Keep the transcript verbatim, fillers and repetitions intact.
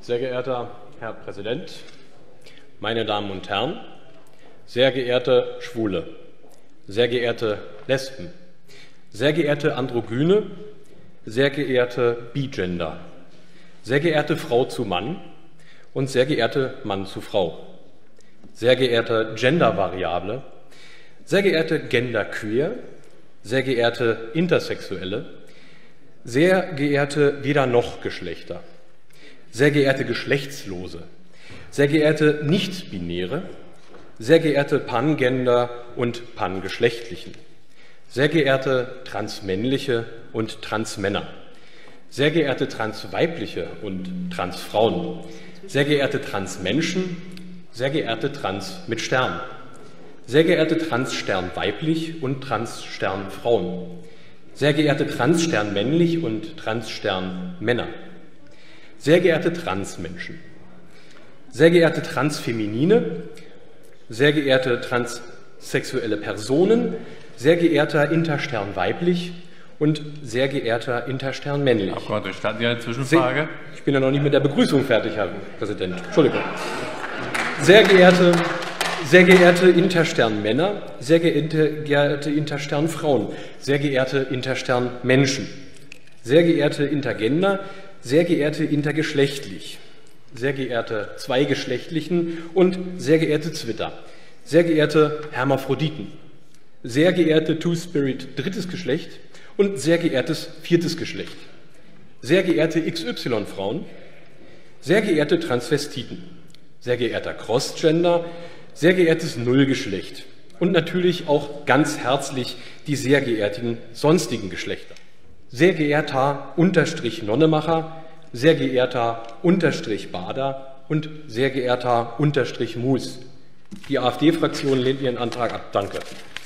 Sehr geehrter Herr Präsident, meine Damen und Herren, sehr geehrte Schwule, sehr geehrte Lesben, sehr geehrte Androgyne, sehr geehrte Bigender, sehr geehrte Frau zu Mann und sehr geehrte Mann zu Frau, sehr geehrte Gendervariable, sehr geehrte Genderqueer, sehr geehrte Intersexuelle, sehr geehrte Weder-noch-Geschlechter, sehr geehrte Geschlechtslose, sehr geehrte Nicht-Binäre, sehr geehrte Pangender und Pangeschlechtlichen, sehr geehrte Transmännliche und Transmänner, sehr geehrte Transweibliche und Transfrauen, sehr geehrte Transmenschen, sehr geehrte Trans mit Stern, sehr geehrte Transstern weiblich und Transstern Frauen, sehr geehrte Transstern männlich und Transstern Männer, sehr geehrte Transmenschen, sehr geehrte Transfeminine, sehr geehrte transsexuelle Personen, sehr geehrter Interstern weiblich und sehr geehrter Interstern männlich. Herr Abgeordneter, starten Sie eine Zwischenfrage? Sehr, ich bin ja noch nicht mit der Begrüßung fertig, Herr Präsident. Entschuldigung. Sehr geehrte, sehr geehrte Interstern Männer, sehr geehrte Interstern Frauen, sehr geehrte Interstern Menschen, sehr geehrte Intergender, sehr geehrte intergeschlechtlich, sehr geehrte Zweigeschlechtlichen und sehr geehrte Zwitter, sehr geehrte Hermaphroditen, sehr geehrte Two-Spirit drittes Geschlecht und sehr geehrtes viertes Geschlecht, sehr geehrte X Y-Frauen, sehr geehrte Transvestiten, sehr geehrter Crossgender, sehr geehrtes Nullgeschlecht und natürlich auch ganz herzlich die sehr geehrten sonstigen Geschlechter. Sehr geehrter Unterstrich Nonnemacher, sehr geehrter Unterstrich Bader und sehr geehrter Unterstrich Mus. Die AfD-Fraktion lehnt Ihren Antrag ab. Danke.